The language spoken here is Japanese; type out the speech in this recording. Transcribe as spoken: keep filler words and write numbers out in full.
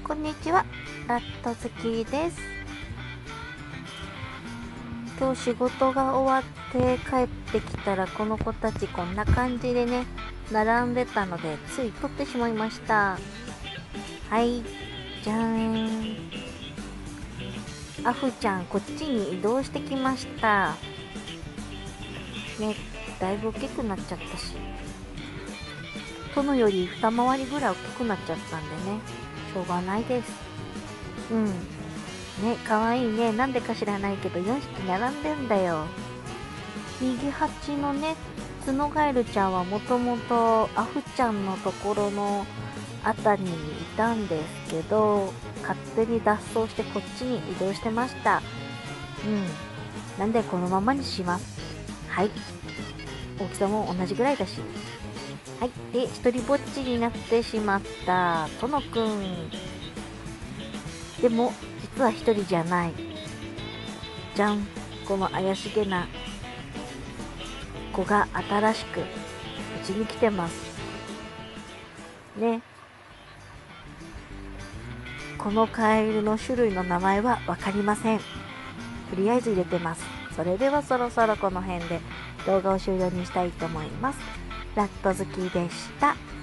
こんにちは、ラット好きです。今日仕事が終わって帰ってきたら、この子たちこんな感じでね並んでたので、つい撮ってしまいました。はい、じゃーん。アフちゃんこっちに移動してきましたね。だいぶ大きくなっちゃったし、殿より二回りぐらい大きくなっちゃったんでね、しょうがないです。うんね、かわいいね。なんでか知らないけどよんひき並んでんだよ。右端のね、ツノガエルちゃんはもともとアフちゃんのところのあたりにいたんですけど、勝手に脱走してこっちに移動してました。うん。なんでこのままにします。はい。大きさも同じぐらいだし。はい。で、一人ぼっちになってしまったトノくん。でも、実は一人じゃない。じゃん。この怪しげな子が新しくうちに来てます。ね。このカエルの種類の名前はわかりません。とりあえず入れてます。それではそろそろこの辺で動画を終了にしたいと思います。ラット好きでした。